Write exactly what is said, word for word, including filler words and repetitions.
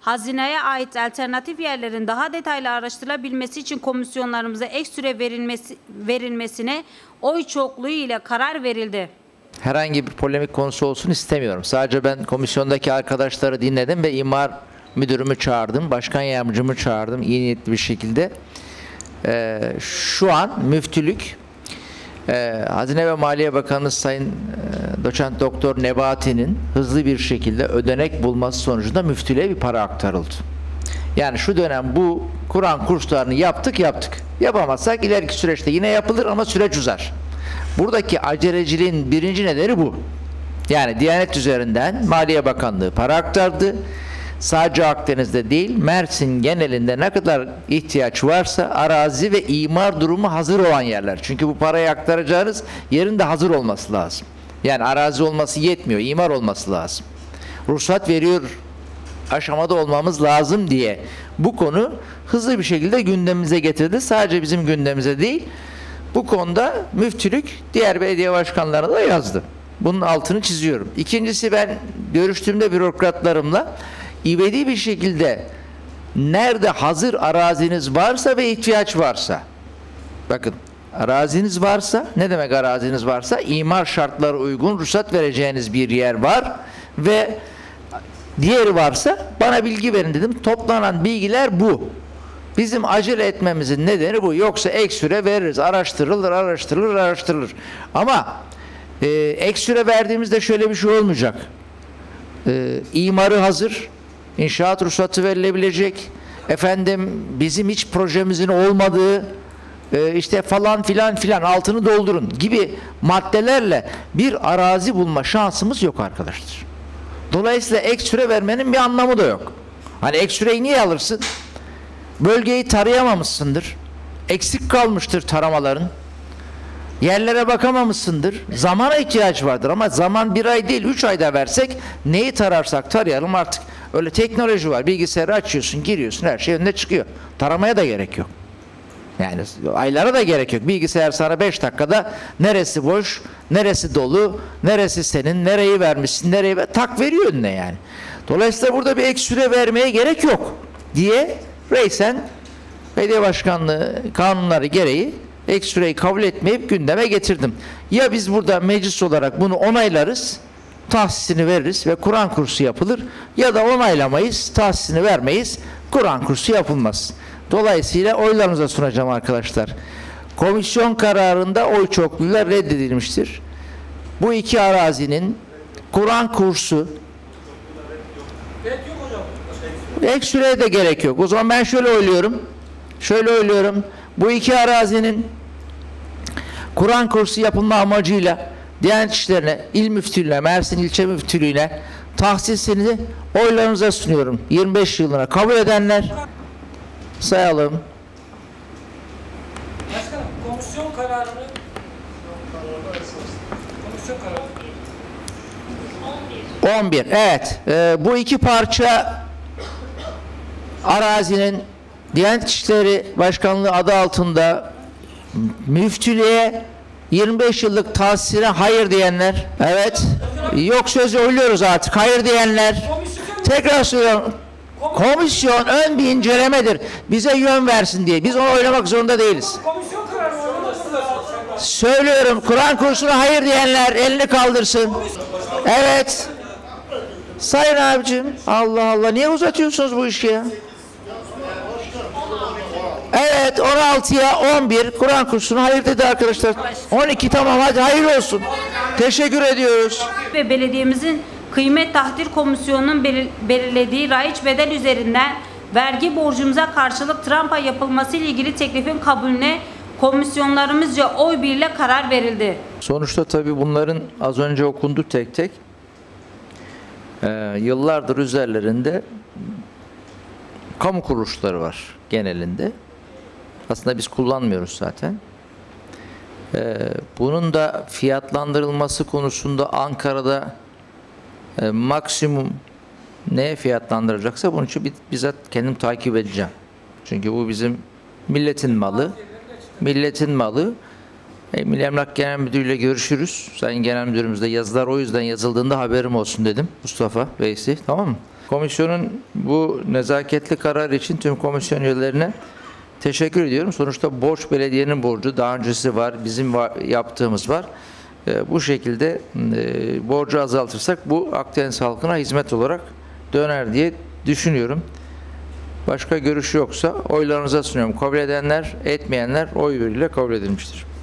hazineye ait alternatif yerlerin daha detaylı araştırılabilmesi için komisyonlarımıza ek süre verilmesi, verilmesine oy çokluğu ile karar verildi. Herhangi bir polemik konusu olsun istemiyorum. Sadece ben komisyondaki arkadaşları dinledim ve imar müdürümü çağırdım, başkan yardımcımı çağırdım iyi niyetli bir şekilde. Ee, şu an müftülük, e, Hazine ve Maliye Bakanı Sayın e, Doçent Doktor Nebati'nin hızlı bir şekilde ödenek bulması sonucunda müftülüğe bir para aktarıldı. Yani şu dönem bu Kur'an kurslarını yaptık yaptık. Yapamazsak ileriki süreçte yine yapılır ama süreç uzar. Buradaki aceleciliğin birinci nedeni bu. Yani Diyanet üzerinden Maliye Bakanlığı para aktardı. Sadece Akdeniz'de değil, Mersin genelinde ne kadar ihtiyaç varsa arazi ve imar durumu hazır olan yerler. Çünkü bu parayı aktaracağınız yerin de hazır olması lazım. Yani arazi olması yetmiyor, imar olması lazım. Ruhsat veriyor aşamada olmamız lazım diye bu konu hızlı bir şekilde gündemimize getirdi. Sadece bizim gündemimize değil, bu konuda müftülük diğer belediye başkanlarına da yazdı. Bunun altını çiziyorum. İkincisi, ben görüştüğümde bürokratlarımla ivedi bir şekilde nerede hazır araziniz varsa ve ihtiyaç varsa, bakın araziniz varsa, ne demek araziniz varsa? İmar şartları uygun ruhsat vereceğiniz bir yer var ve diğeri varsa bana bilgi verin dedim. Toplanan bilgiler bu. Bizim acele etmemizin nedeni bu. Yoksa ek süre veririz. Araştırılır, araştırılır, araştırılır. Ama e, ek süre verdiğimizde şöyle bir şey olmayacak. E, imarı hazır. İnşaat ruhsatı verilebilecek. Efendim bizim hiç projemizin olmadığı e, işte falan filan filan altını doldurun gibi maddelerle bir arazi bulma şansımız yok arkadaşlar. Dolayısıyla ek süre vermenin bir anlamı da yok. Hani ek süreyi niye alırsın? Bölgeyi tarayamamışsındır. Eksik kalmıştır taramaların. Yerlere bakamamışsındır. Zamana ihtiyaç vardır ama zaman bir ay değil üç ayda versek neyi tararsak tarayalım artık. Öyle teknoloji var. Bilgisayarı açıyorsun, giriyorsun, her şey önüne çıkıyor. Taramaya da gerek yok. Yani aylara da gerek yok. Bilgisayar sana beş dakikada neresi boş, neresi dolu, neresi senin, nereyi vermişsin, nereyi ver, tak veriyor önüne yani. Dolayısıyla burada bir ek süre vermeye gerek yok diye reisen belediye başkanlığı kanunları gereği ek süreyi kabul etmeyip gündeme getirdim. Ya biz burada meclis olarak bunu onaylarız, tahsisini veririz ve Kur'an kursu yapılır, ya da onaylamayız, tahsisini vermeyiz, Kur'an kursu yapılmaz. Dolayısıyla oylarınıza sunacağım arkadaşlar. Komisyon kararında oy çokluğuyla reddedilmiştir. Bu iki arazinin Kur'an kursu ek süreye de gerek yok. O zaman ben şöyle oyluyorum. Şöyle oyluyorum. Bu iki arazinin Kur'an kursu yapılma amacıyla Diyanet İşleri'ne, İl Müftülüğü'ne, Mersin İlçe Müftülüğü'ne tahsisini oylarınıza sunuyorum. yirmi beş yılına kabul edenler sayalım. Başkanım, komisyon kararını komisyon kararı on bir. Evet. E, bu iki parça arazinin Diyanet İşleri Başkanlığı adı altında müftülüğe yirmi beş yıllık tahsisine hayır diyenler. Evet. Yok sözü oyluyoruz artık. Hayır diyenler. Tekrar söylüyorum. Komisyon ön bir incelemedir. Bize yön versin diye. Biz onu oylamak zorunda değiliz. Söylüyorum. Kur'an kursuna hayır diyenler elini kaldırsın. Evet. Sayın abicim. Allah Allah. Niye uzatıyorsunuz bu işi ya? Evet. on altıya on bir Kur'an kursuna hayır dedi arkadaşlar. on iki tamam hadi hayır olsun. Teşekkür ediyoruz. Ve belediyemizin Kıymet Tahdir Komisyonu'nun belirlediği raiç bedel üzerinden vergi borcumuza karşılık trampa yapılması ile ilgili teklifin kabulüne komisyonlarımızca oy birliğiyle karar verildi. Sonuçta tabii bunların az önce okundu tek tek. Ee, yıllardır üzerlerinde kamu kuruluşları var genelinde. Aslında biz kullanmıyoruz zaten. Ee, bunun da fiyatlandırılması konusunda Ankara'da e, maksimum neye fiyatlandıracaksa bunun için bizzat kendim takip edeceğim. Çünkü bu bizim milletin malı. Milletin malı. E, Milli Emlak Genel Müdürü ile görüşürüz. Sayın Genel Müdürümüzle yazılar o yüzden yazıldığında haberim olsun dedim. Mustafa Veysi, tamam mı? Komisyonun bu nezaketli kararı için tüm komisyon üyelerine teşekkür ediyorum. Sonuçta borç belediyenin borcu. Daha öncesi var, bizim var, yaptığımız var. E, bu şekilde e, borcu azaltırsak bu Akdeniz halkına hizmet olarak döner diye düşünüyorum. Başka görüş yoksa oylarınıza sunuyorum. Kabul edenler, etmeyenler oy birliğiyle kabul edilmiştir.